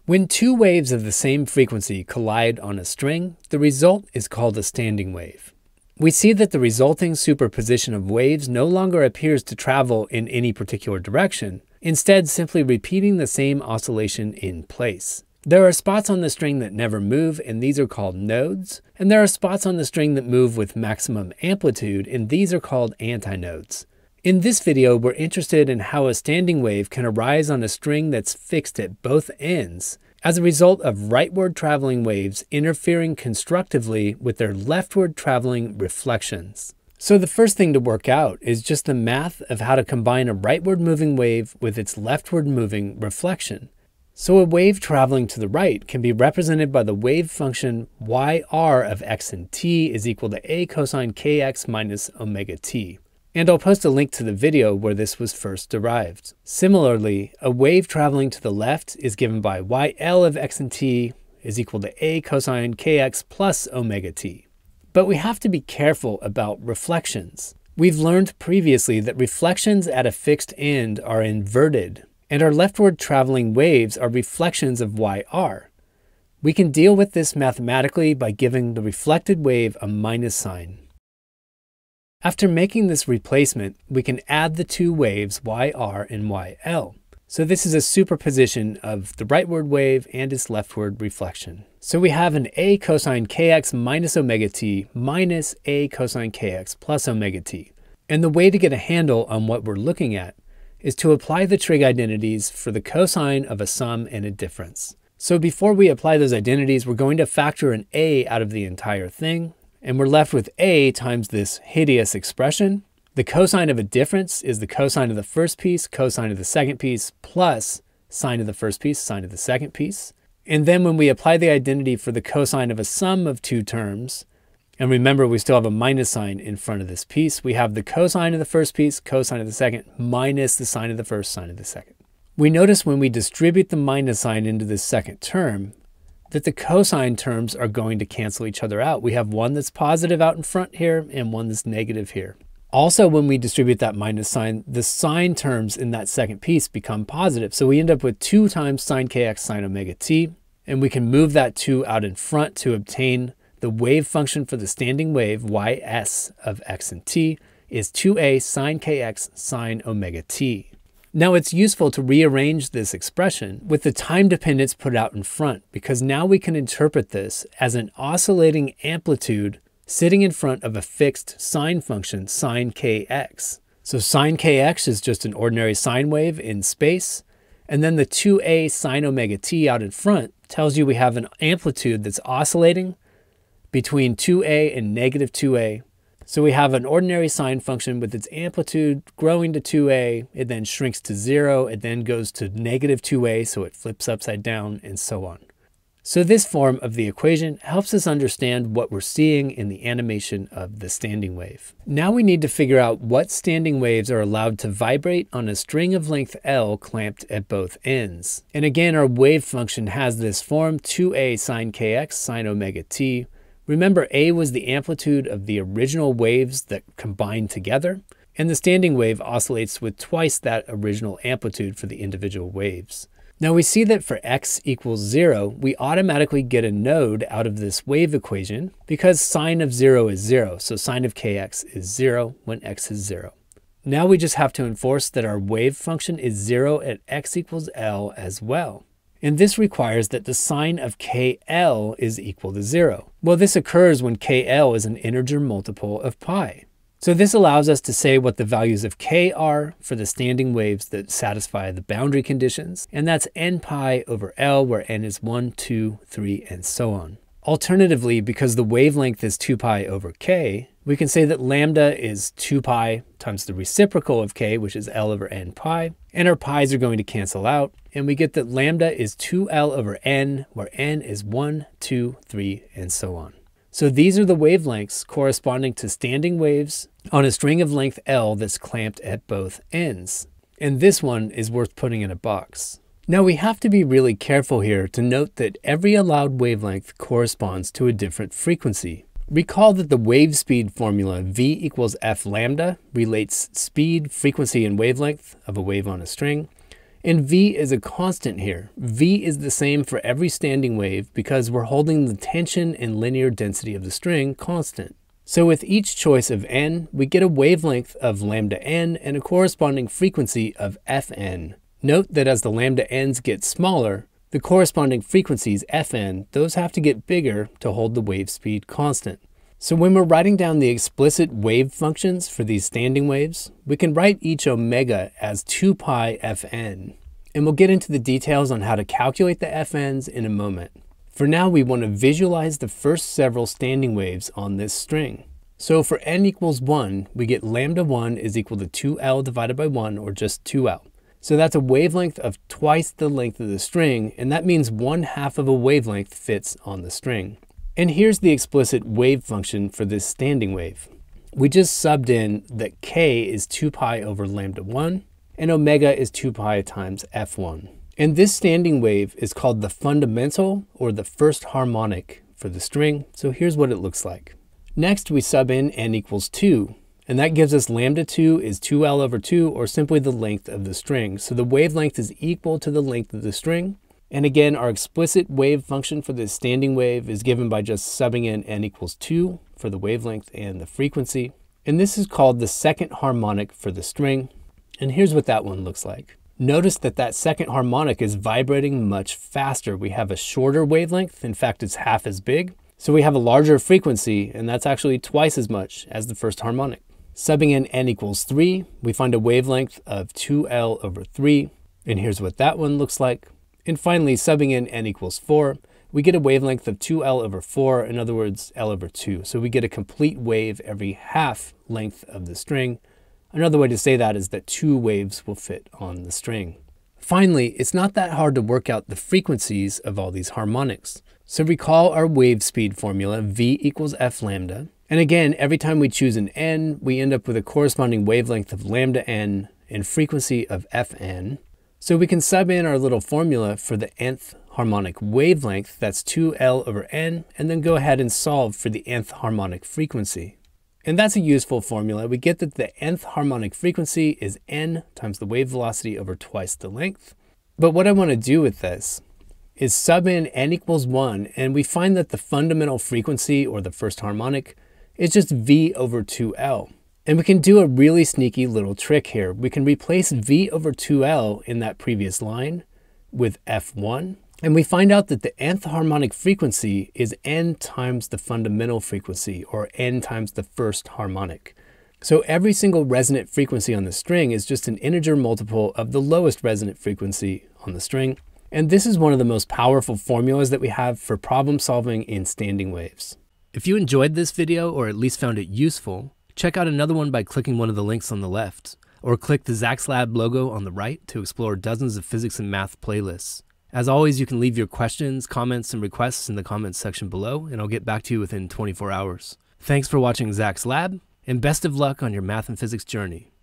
When two waves of the same frequency collide on a string, the result is called a standing wave. We see that the resulting superposition of waves no longer appears to travel in any particular direction, instead simply repeating the same oscillation in place. There are spots on the string that never move, and these are called nodes, and there are spots on the string that move with maximum amplitude, and these are called antinodes. In this video, we're interested in how a standing wave can arise on a string that's fixed at both ends as a result of rightward traveling waves interfering constructively with their leftward traveling reflections. So the first thing to work out is just the math of how to combine a rightward moving wave with its leftward moving reflection. So a wave traveling to the right can be represented by the wave function yr of x and t is equal to a cosine kx minus omega t. And I'll post a link to the video where this was first derived. Similarly, a wave traveling to the left is given by yl of x and t is equal to a cosine kx plus omega t. But we have to be careful about reflections. We've learned previously that reflections at a fixed end are inverted, and our leftward traveling waves are reflections of yr. We can deal with this mathematically by giving the reflected wave a minus sign. After making this replacement, we can add the two waves yr and yl. So this is a superposition of the rightward wave and its leftward reflection. So we have an a cosine kx minus omega t minus a cosine kx plus omega t. And the way to get a handle on what we're looking at is to apply the trig identities for the cosine of a sum and a difference. So before we apply those identities, we're going to factor an a out of the entire thing, and we're left with a times this hideous expression. The cosine of a difference is the cosine of the first piece, cosine of the second piece, plus sine of the first piece, sine of the second piece. And then when we apply the identity for the cosine of a sum of two terms, and remember we still have a minus sign in front of this piece, we have the cosine of the first piece, cosine of the second, minus the sine of the first, sine of the second. We notice when we distribute the minus sign into this second term, that the cosine terms are going to cancel each other out. We have one that's positive out in front here and one that's negative here. Also, when we distribute that minus sign, the sine terms in that second piece become positive. So we end up with 2 times sine kx sine omega t, and we can move that 2 out in front to obtain the wave function for the standing wave ys of x and t is 2a sine kx sine omega t. Now it's useful to rearrange this expression with the time dependence put out in front, because now we can interpret this as an oscillating amplitude sitting in front of a fixed sine function, sine kx. So sine kx is just an ordinary sine wave in space, and then the 2a sine omega t out in front tells you we have an amplitude that's oscillating between 2a and negative 2a. So we have an ordinary sine function with its amplitude growing to 2a, it then shrinks to 0, it then goes to negative 2a, so it flips upside down, and so on. So this form of the equation helps us understand what we're seeing in the animation of the standing wave. Now we need to figure out what standing waves are allowed to vibrate on a string of length L clamped at both ends. And again, our wave function has this form, 2a sine kx sine omega t. Remember, a was the amplitude of the original waves that combined together, and the standing wave oscillates with twice that original amplitude for the individual waves. Now we see that for x equals 0, we automatically get a node out of this wave equation because sine of 0 is 0, so sine of kx is 0 when x is 0. Now we just have to enforce that our wave function is 0 at x equals L as well. And this requires that the sine of KL is equal to 0. Well, this occurs when KL is an integer multiple of pi. So this allows us to say what the values of K are for the standing waves that satisfy the boundary conditions, and that's n pi over L, where n is 1, 2, 3, and so on. Alternatively, because the wavelength is 2 pi over k, we can say that lambda is 2 pi times the reciprocal of k, which is L over n pi, and our pi's are going to cancel out, and we get that lambda is 2L over n, where n is 1, 2, 3, and so on. So these are the wavelengths corresponding to standing waves on a string of length L that's clamped at both ends. And this one is worth putting in a box. Now we have to be really careful here to note that every allowed wavelength corresponds to a different frequency. Recall that the wave speed formula v equals f lambda relates speed, frequency, and wavelength of a wave on a string. And V is a constant here. V is the same for every standing wave because we're holding the tension and linear density of the string constant. So with each choice of n, we get a wavelength of lambda n and a corresponding frequency of Fn. Note that as the lambda n's get smaller, the corresponding frequencies Fn, those have to get bigger to hold the wave speed constant. So when we're writing down the explicit wave functions for these standing waves, we can write each omega as 2 pi Fn. And we'll get into the details on how to calculate the Fn's in a moment. For now, we want to visualize the first several standing waves on this string. So for n equals 1, we get lambda 1 is equal to 2L divided by 1, or just 2L. So that's a wavelength of twice the length of the string, and that means 1/2 of a wavelength fits on the string. And here's the explicit wave function for this standing wave. We just subbed in that k is 2 pi over lambda 1, and omega is 2 pi times f1. And this standing wave is called the fundamental, or the first harmonic, for the string. So here's what it looks like. Next, we sub in n equals 2, and that gives us lambda 2 is 2L over 2, or simply the length of the string. So the wavelength is equal to the length of the string. And again, our explicit wave function for this standing wave is given by just subbing in n equals 2 for the wavelength and the frequency. And this is called the second harmonic for the string. And here's what that one looks like. Notice that that second harmonic is vibrating much faster. We have a shorter wavelength. In fact, it's half as big. So we have a larger frequency, and that's actually twice as much as the first harmonic. Subbing in n equals 3, we find a wavelength of 2L over 3. And here's what that one looks like. And finally, subbing in n equals 4, we get a wavelength of 2L over 4, in other words, L over 2. So we get a complete wave every half length of the string. Another way to say that is that 2 waves will fit on the string. Finally, it's not that hard to work out the frequencies of all these harmonics. So recall our wave speed formula, V equals F lambda. And again, every time we choose an n, we end up with a corresponding wavelength of lambda n and frequency of Fn. So we can sub in our little formula for the nth harmonic wavelength, that's 2L over n, and then go ahead and solve for the nth harmonic frequency. And that's a useful formula. We get that the nth harmonic frequency is n times the wave velocity over twice the length. But what I want to do with this is sub in n equals 1, and we find that the fundamental frequency, or the first harmonic, is just V over 2L. And we can do a really sneaky little trick here. We can replace V over 2L in that previous line with F1. And we find out that the nth harmonic frequency is n times the fundamental frequency, or n times the first harmonic. So every single resonant frequency on the string is just an integer multiple of the lowest resonant frequency on the string. And this is one of the most powerful formulas that we have for problem solving in standing waves. If you enjoyed this video, or at least found it useful, check out another one by clicking one of the links on the left, or click the Zac's Lab logo on the right to explore dozens of physics and math playlists. As always, you can leave your questions, comments, and requests in the comments section below, and I'll get back to you within 24 hours. Thanks for watching Zac's Lab, and best of luck on your math and physics journey.